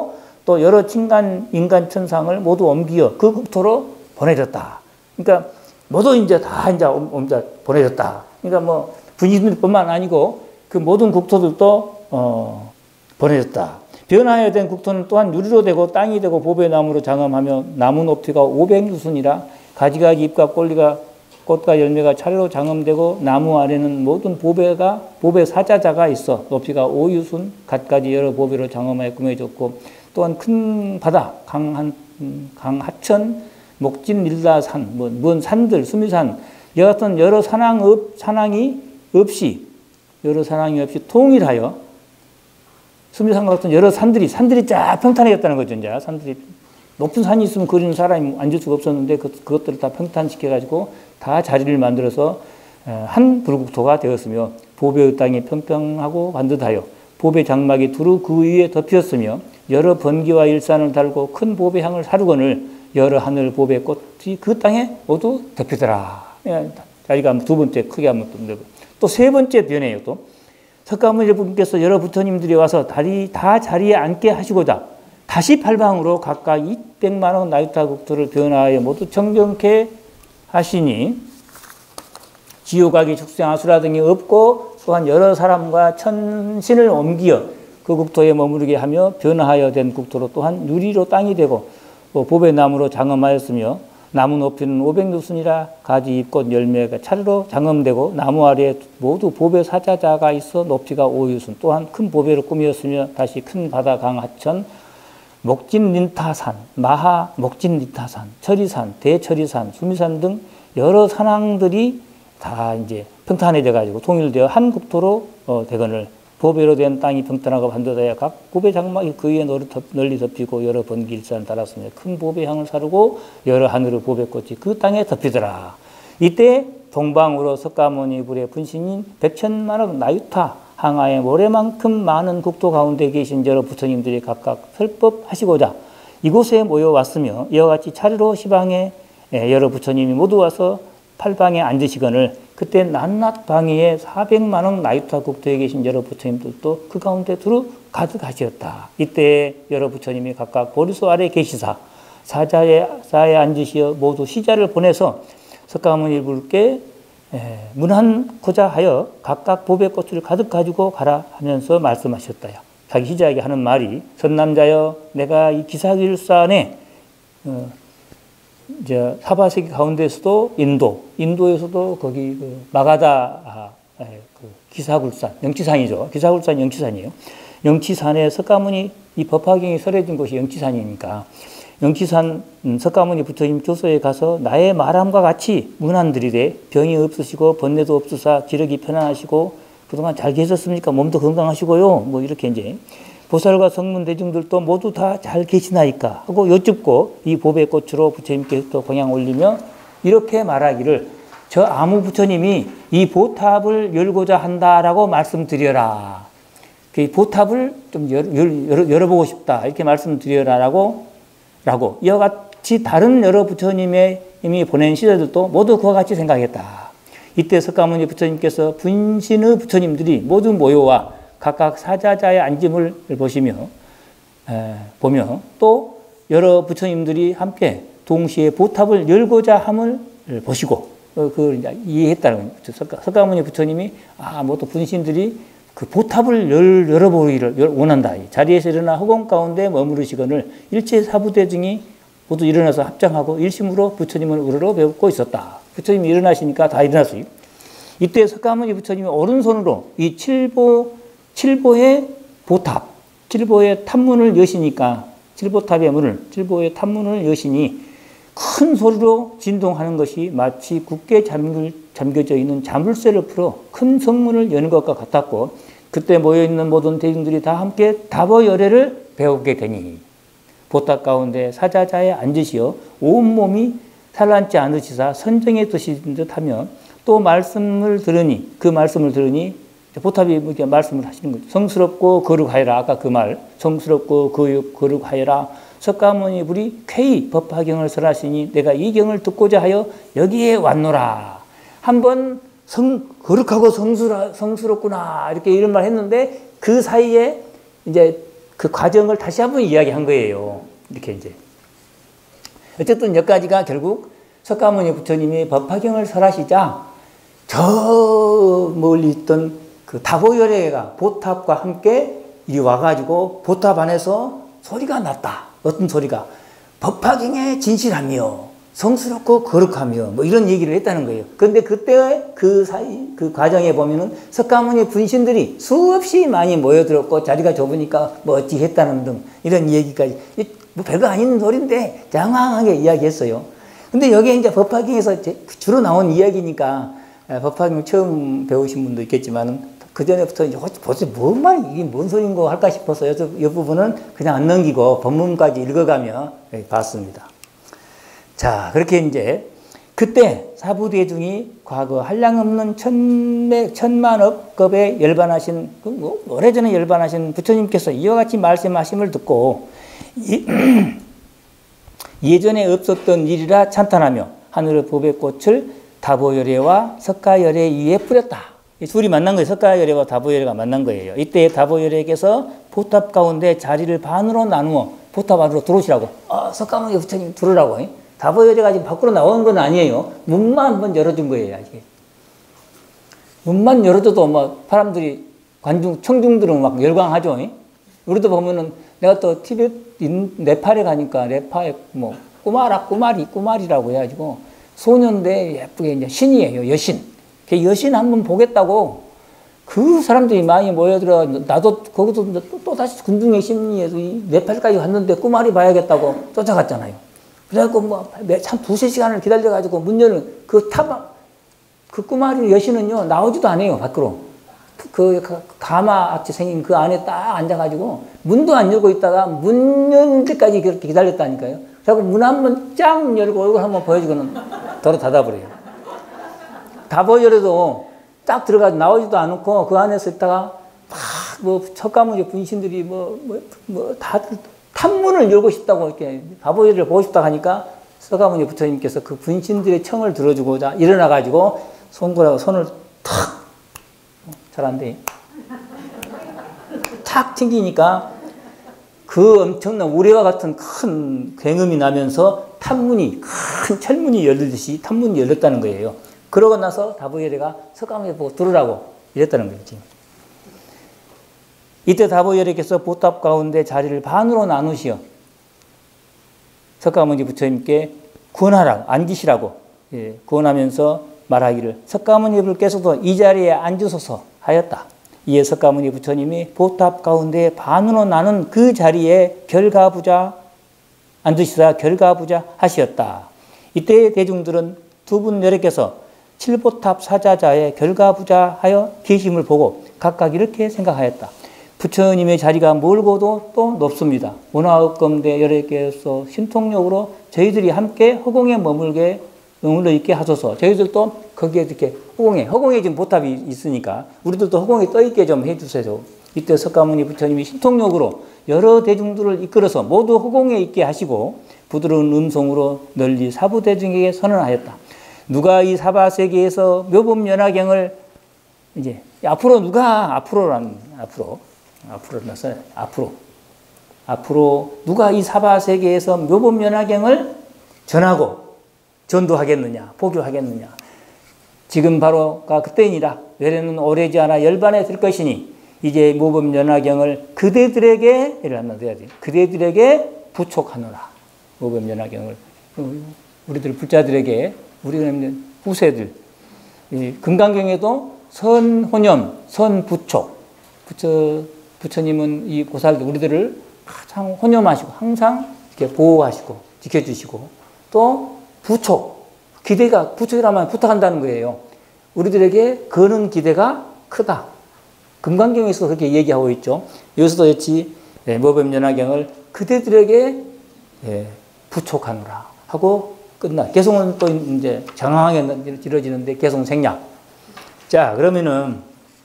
또 여러 인간 천상을 모두 옮겨 그 국토로 보내줬다. 그러니까 모두 이제 다 이제 보내줬다. 그러니까 뭐 분신들뿐만 아니고 그 모든 국토들도 보내줬다. 변화해야 된 국토는 또한 유리로 되고 땅이 되고 보배나무로 장엄하며 나무 높이가 500유순이라 가지가지 잎과 꽃과 열매가 차례로 장엄되고 나무 아래는 모든 보배 사자자가 있어 높이가 5유순 갖가지 여러 보배로 장엄하게 꾸며졌고 또한 큰 바다 강 하천 목진 일라산 먼 산들 수미산 이와 같은 여러 산항이 없이 통일하여 수미산과 같은 여러 산들이 쫙 평탄해졌다는 거죠. 이제 산들이 높은 산이 있으면 거기는 사람이 앉을 수가 없었는데 그것들을 다 평탄시켜가지고 다 자리를 만들어서 한 불국토가 되었으며 보배의 땅이 평평하고 반듯하여 보배 장막이 두루 그 위에 덮였으며 여러 번기와 일산을 달고 큰 보배향을 사르거늘 여러 하늘 보배 꽃이 그 땅에 모두 덮이더라. 자리가 두 번째 크게 한번 또 세 번째 변해요. 또 석가모니 일부께서 여러 부처님들이 와서 다 자리에 앉게 하시고자 다시 팔방으로 각각 200만 원 나유타 국토를 변화하여 모두 정정케 하시니 지옥악이 축생 아수라 등이 없고 또한 여러 사람과 천신을 옮기어 그 국토에 머무르게 하며 변화하여 된 국토로 또한 유리로 땅이 되고 보배나무로 장엄하였으며 나무 높이는 500유순이라 가지 잎꽃 열매가 차례로 장엄되고 나무 아래에 모두 보배 사자자가 있어 높이가 5유순 또한 큰 보배로 꾸몄으며 다시 큰 바다 강 하천 목진린타산 목진린타산 철이산 대철이산 수미산 등 여러 산항들이 다 이제 평탄해져 가지고 통일되어 한 국토로 되거늘 보배로 된 땅이 평탄하고 반듯하여 각 보배 장막이 그 위에 널리 덮이고 여러 번기 일산을 달았으며 큰 보배향을 사르고 여러 하늘의 보배꽃이 그 땅에 덮이더라. 이때 동방으로 석가모니 불의 분신인 백천만억 나유타 항아의 모래만큼 많은 국토 가운데 계신 여러 부처님들이 각각 설법하시고자 이곳에 모여왔으며 이와 같이 차례로 시방에 여러 부처님이 모두 와서 팔방에 앉으시거늘 그때 낱낱 방위에 400만억 나유타 국토에 계신 여러 부처님들도 그 가운데 두루 가득하시었다. 이때 여러 부처님이 각각 보리수 아래 계시사 사자에 앉으시어 모두 시자를 보내서 석가모니 불께 문안고자 하여 각각 보배꽃을 가득 가지고 가라 하면서 말씀하셨다요. 자기 시자에게 하는 말이 선남자여 내가 이 기사길산에 이제 사바세계 가운데서도 인도에서도 거기 그 마가다 그 기사굴산 영치산이죠. 기사굴산 영치산이에요. 영치산에 석가모니 이 법화경이 설해진 곳이 영치산이니까 영치산 석가모니 부처님 조소에 가서 나의 말함과 같이 문안드리되 병이 없으시고 번뇌도 없으사 기력이 편안하시고 그동안 잘 계셨습니까? 몸도 건강하시고요. 뭐 이렇게 이제 보살과 성문 대중들도 모두 다 잘 계시나이까 하고 여쭙고 이 보배꽃으로 부처님께 또 공양 올리며 이렇게 말하기를 저 아무 부처님이 이 보탑을 열고자 한다라고 말씀드려라. 그 보탑을 좀 열어보고 싶다 이렇게 말씀드려라라고 이와 같이 다른 여러 부처님의 이미 보낸 시대들도 모두 그와 같이 생각했다. 이때 석가모니 부처님께서 분신의 부처님들이 모두 모여와 각각 사자자의 앉음을 보며 또 여러 부처님들이 함께 동시에 보탑을 열고자 함을 보시고 그걸 이제 이해했다는 거죠. 석가모니 부처님이 모두 분신들이 그 보탑을 열어보기를 원한다. 자리에서 일어나 허공 가운데 머무르시거늘 일체 사부대중이 모두 일어나서 합장하고 일심으로 부처님을 우러러 배우고 있었다. 부처님이 일어나시니까 다 일어났어요. 이때 석가모니 부처님이 오른손으로 이 칠보의 보탑, 칠보의 탑문을 여시니까 칠보의 탑문을 여시니 큰 소리로 진동하는 것이 마치 굳게 잠겨져 있는 자물쇠를 풀어 큰 성문을 여는 것과 같았고 그때 모여있는 모든 대중들이 다 함께 답어열애를 배우게 되니 보탑 가운데 사자자에 앉으시어 온몸이 산란치 않으시사 선정에 드신 듯하며 또 말씀을 들으니 보탑이 이렇게 말씀을 하시는 거죠. 성스럽고 거룩하여라. 아까 그 말 성스럽고 거룩하여라. 석가모니 불이 쾌히 법화경을 설하시니 내가 이 경을 듣고자 하여 여기에 왔노라. 한번 거룩하고 성스럽구나 이렇게 이런 말 했는데 그 사이에 이제 그 과정을 다시 한번 이야기한 거예요. 이렇게 이제. 어쨌든 여기까지가 결국 석가모니 부처님이 법화경을 설하시자 저 멀리 있던 그 다보열애가 보탑과 함께 이리 와가지고 보탑 안에서 소리가 났다. 어떤 소리가? 법화경의 진실하며 성스럽고 거룩하며 뭐 이런 얘기를 했다는 거예요. 그런데 그때 그 과정에 보면은 석가모니 분신들이 수없이 많이 모여들었고 자리가 좁으니까 뭐 어찌 했다는 등 이런 얘기까지 뭐 별거 아닌 소리인데 장황하게 이야기했어요. 근데 여기에 이제 법화경에서 주로 나온 이야기니까 법화경 처음 배우신 분도 있겠지만은 그 전에부터 이제 벌써 뭔 말이 이게 뭔 소린가 할까 싶어서 이 부분은 그냥 안 넘기고 본문까지 읽어가며 봤습니다. 자, 그렇게 이제 그때 사부대중이 과거 한량없는 천만억겁에 열반하신 오래전에 열반하신 부처님께서 이와 같이 말씀하심을 듣고 예전에 없었던 일이라 찬탄하며 하늘의 법의 꽃을 다보열애와 석가열애 위에 뿌렸다. 이 둘이 만난 거예요. 석가열애와 다보열애가 만난 거예요. 이때 다보열애께서 보탑 가운데 자리를 반으로 나누어 보탑 안으로 들어오시라고. 석가모니 부처님 들어오라고. 다보열애가 지금 밖으로 나오는 건 아니에요. 문만 한번 열어준 거예요. 아직. 문만 열어줘도 뭐 사람들이 청중들은 막 열광하죠. 우리도 보면은 내가 또 티베트, 네팔에 가니까 네팔에 뭐 꾸마리라고 해가지고 소년대 예쁘게 이제 신이에요. 여신. 그 여신 한번 보겠다고 그 사람들이 많이 모여들어 나도 거기서 또 다시 군중의 심리에서 네팔까지 갔는데 꾸마리 봐야겠다고 쫓아갔잖아요. 그래갖고 뭐 참 두세 시간을 기다려가지고 문 여는 그 꾸마리 여신은요 나오지도 않아요 밖으로. 그 가마같이 생긴 그 안에 딱 앉아가지고 문도 안 열고 있다가 문 여는 데까지 그렇게 기다렸다니까요. 그래서 문 한번 쫙 열고 얼굴 한번 보여주고는 도로 닫아버려요. 다보열애도 딱 들어가서 나오지도 않고 그 안에서 있다가 막 뭐 석가모니 분신들이 다들 탐문을 열고 싶다고 이렇게 다보열애를 보고 싶다 하니까 석가모니 부처님께서 그 분신들의 청을 들어주고자 일어나가지고 손을 탁 잘한데 탁 튕기니까 그 엄청난 우레와 같은 큰 굉음이 나면서 탐문이 큰 철문이 열리듯이 탐문이 열렸다는 거예요. 그러고 나서 다보열애가 석가모니 보고 들으라고 이랬다는 거예요. 지금. 이때 다보열애께서 보탑 가운데 자리를 반으로 나누시어 석가모니 부처님께 구원하라고 앉으시라고 구원하면서 말하기를 석가모니 불께서도 이 자리에 앉으소서 하였다. 이에 석가모니 부처님이 보탑 가운데 반으로 나눈 그 자리에 결가부자 앉으시사 결가부자 하시었다. 이때 대중들은 두 분 여래께서 칠보탑 사자자의 결가부자 하여 계심을 보고 각각 이렇게 생각하였다. 부처님의 자리가 멀고도 또 높습니다. 원화업검대 여래께서 신통력으로 저희들이 함께 허공에 머물러 있게 하소서. 저희들도 거기에 이렇게 허공에 지금 보탑이 있으니까 우리들도 허공에 떠 있게 좀 해주세요. 이때 석가모니 부처님이 신통력으로 여러 대중들을 이끌어서 모두 허공에 있게 하시고 부드러운 음성으로 널리 사부대중에게 선언하였다. 누가 이 사바세계에서 묘법연화경을 이제 앞으로 누가 이 사바세계에서 묘법연화경을 전하고 전도하겠느냐 포교하겠느냐. 지금 바로가 그때이니라. 외래는 오래지 않아 열반에 들 것이니 이제 묘법연화경을 그대들에게 부촉하노라. 묘법연화경을 우리들 불자들에게 우리는 후세들 금강경에도 선혼염 선부촉 부처님은 이 고살들 우리들을 가장 혼염하시고 항상 이렇게 보호하시고 지켜주시고 또 부촉이라면 부탁한다는 거예요. 우리들에게 거는 기대가 크다. 금강경에서 그렇게 얘기하고 있죠. 여기서도 역시 모범연화경을 그대들에게 부촉하노라 하고 끝나. 개송은 또 이제 장황하게 길어지는데 개송 생략. 자, 그러면은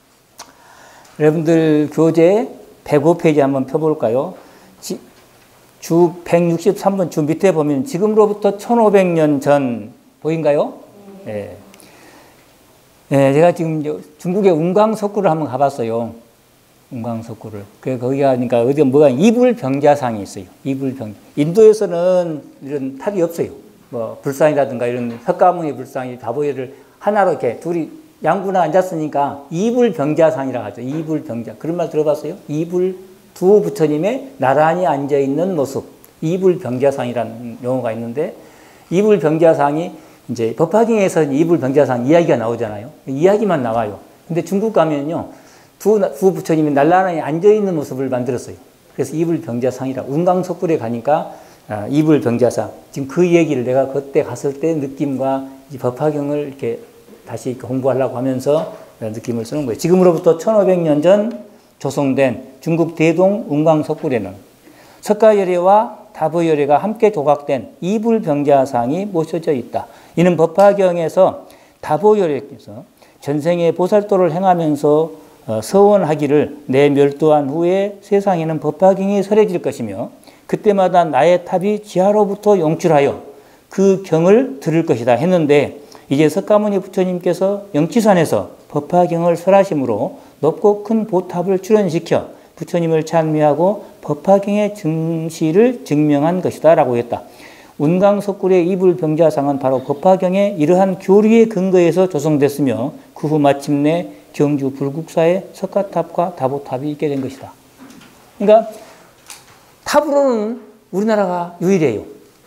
여러분들 교재 105페이지 한번 펴볼까요? 주 163번 주 밑에 보면 지금으로부터 1500년 전 보인가요? 네. 네, 제가 지금 중국의 운광석굴을 한번 가봤어요. 운광석굴을. 거기가, 그러니까, 어디 뭐가 이불병자상이 있어요. 이불병. 인도에서는 이런 탑이 없어요. 뭐, 불상이라든가 이런 석가모니 불상이 다보이를 하나로 이렇게 둘이 양구나 앉았으니까 이불병자상이라고 하죠. 이불병자. 그런 말 들어봤어요? 두 부처님의 나란히 앉아있는 모습. 이불병자상이라는 용어가 있는데, 이불병자상이 이제 법화경에서 이불병자상 이야기가 나오잖아요. 이야기만 나와요. 근데 중국 가면요, 두 부처님이 나란히 앉아있는 모습을 만들었어요. 그래서 이불병자상이라. 운광석굴에 가니까 이불병자상. 지금 그 얘기를 내가 그때 갔을 때 느낌과 이 법화경을 이렇게 다시 공부하려고 하면서 느낌을 쓰는 거예요. 지금으로부터 1500년 전 조성된 중국 대동 운광석굴에는 석가열애와 다보열애가 함께 조각된 이불병자상이 모셔져 있다. 이는 법화경에서 다보열애께서 전생에 보살도를 행하면서 서원하기를 내 멸도한 후에 세상에는 법화경이 설해질 것이며 그때마다 나의 탑이 지하로부터 용출하여 그 경을 들을 것이다 했는데 이제 석가모니 부처님께서 영치산에서 법화경을 설하심으로 높고 큰 보탑을 출현시켜 부처님을 찬미하고 법화경의 증시를 증명한 것이다 라고 했다. 운광석굴의 이불병자상은 바로 법화경의 이러한 교리의 근거에서 조성됐으며 그 후 마침내 경주 불국사에 석가탑과 다보탑이 있게 된 것이다. 그러니까 탑으로는 우리나라가 유일해요.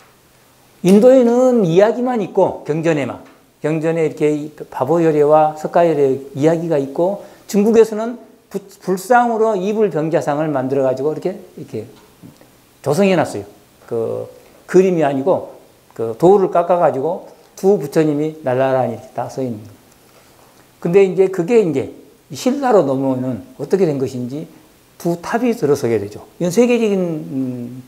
인도에는 이야기만 있고 경전에만. 경전에 이렇게 다보열애와 석가열애 이야기가 있고 중국에서는 불상으로 이불병자상을 만들어가지고 이렇게 조성해놨어요. 그림이 아니고 그 돌을 깎아가지고 두 부처님이 날라라니 다 서 있는 거예요. 근데 이제 그게 이제 신라로 넘어오면 어떻게 된 것인지 두 탑이 들어서게 되죠. 이건 세계적인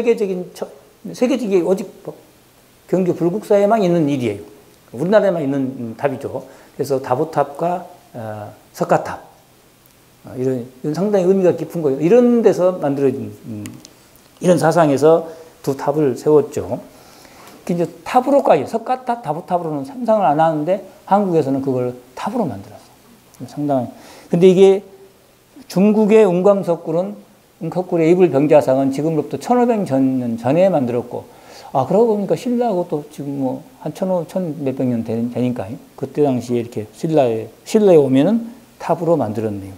오직 경주 불국사에만 있는 일이에요. 우리나라에만 있는 탑이죠. 그래서 다보탑과 석가탑. 이런 상당히 의미가 깊은 거예요. 이런 데서 만들어진, 이런 사상에서 두 탑을 세웠죠. 이제 탑으로까지, 석가탑, 다보탑으로는 상상을 안 하는데 한국에서는 그걸 탑으로 만들었어요. 상당히. 근데 이게 중국의 운광석굴은, 석굴의 이불병자상은 지금으로부터 1500년 전에 만들었고, 그러고 보니까 신라하고 또 지금 뭐 한 1500 년 되니까요. 그때 당시에 이렇게 신라에 오면은 탑으로 만들었네요.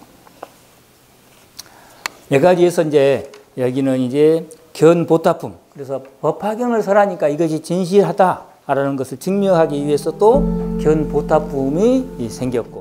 여기까지해서 이제 여기는 이제 견보타품. 그래서 법화경을 설하니까 이것이 진실하다라는 것을 증명하기 위해서 또 견보타품이 생겼고.